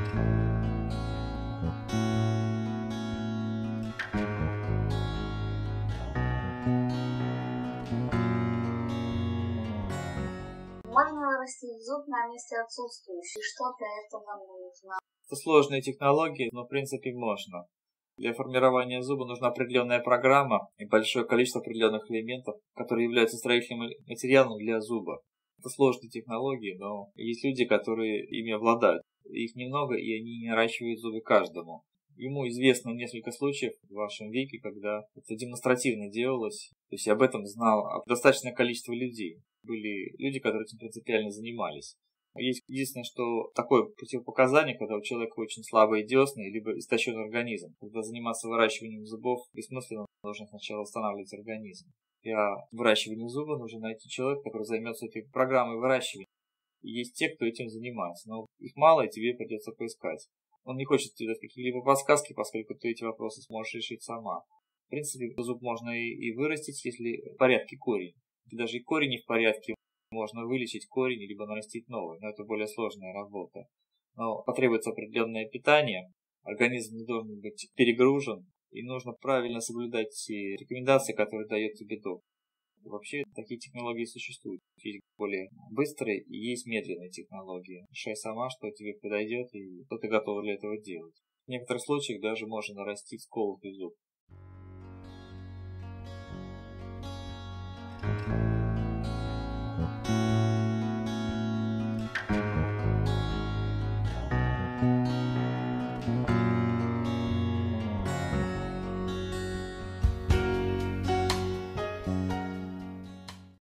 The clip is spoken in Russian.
Можно нарастить зуб на месте отсутствующий. Что для этого нужно? Это сложные технологии, но в принципе можно. Для формирования зуба нужна определенная программа и большое количество определенных элементов, которые являются строительным материалом для зуба. Это сложные технологии, но есть люди, которые ими обладают. Их немного, и они наращивают зубы каждому. Ему известно несколько случаев в вашем веке, когда это демонстративно делалось. То есть об этом знало достаточное количество людей. Были люди, которые этим принципиально занимались. Есть единственное, что такое противопоказание, когда у человека очень слабые десны, либо истощенный организм. Когда заниматься выращиванием зубов бессмысленно, нужно сначала восстанавливать организм. Для выращивания зуба нужно найти человека, который займется этой программой выращивания. И есть те, кто этим занимается, но их мало, и тебе придется поискать. Он не хочет тебе дать какие-либо подсказки, поскольку ты эти вопросы сможешь решить сама. В принципе, зуб можно и вырастить, если в порядке корень. Если даже и корень не в порядке, можно вылечить корень, либо нарастить новый, но это более сложная работа. Но потребуется определенное питание, организм не должен быть перегружен, и нужно правильно соблюдать те рекомендации, которые дает тебе доктор. Вообще, такие технологии существуют. Есть более быстрые и есть медленные технологии. Решай сама, что тебе подойдет и что ты готова для этого делать. В некоторых случаях даже можно нарастить сколотый зуб.